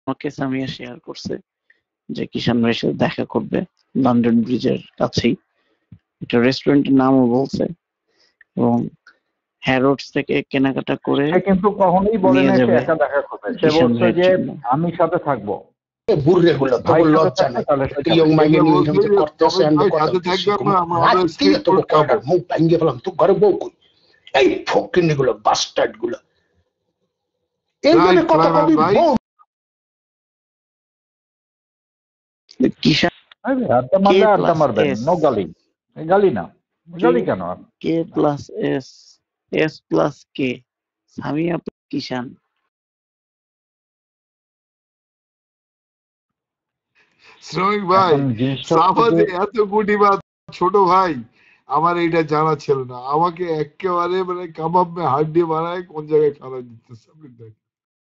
আমাকে সামিয়া শেয়ার করছে যে কিষান ভাইয়ের সাথে দেখা করবে লন্ডন ব্রিজের কাছেই। একটা রেস্টুরেন্টের নামও বলছে এবং হ্যারোডস থেকে কেনাকাটা করে সে কিন্তু কখনোই বলে না সে একা দেখা করবে, সে বলছে যে আমি সাথে থাকবো। বুড়ে গুলো তোর লজ্জা নাই, ইয়ং মাইনে নিয়ে এরকম যে করতেছে আমি কথা তোকে খাবার মুখ ভাঙ্গে ফেলাম, তো ঘরে বউ কই এই ফকিনি গুলো বাস্টার্ড গুলো এইভাবে কথা বলবি বউ কিষান আড্ডা মারলে আড্ডা মারবেন, নো গালি। গালি না, গালি কেন? K plus S, S plus K, সামিয়া কিষান। শ্রমিক ভাই সাফাতে এত গুটিবাদ ছোট ভাই, আমার এইটা জানা ছিল না। আমাকে একেবারে মানে কাবাব মে হাড্ডি বানায় কোন জায়গায় ফেলা দিতেছে।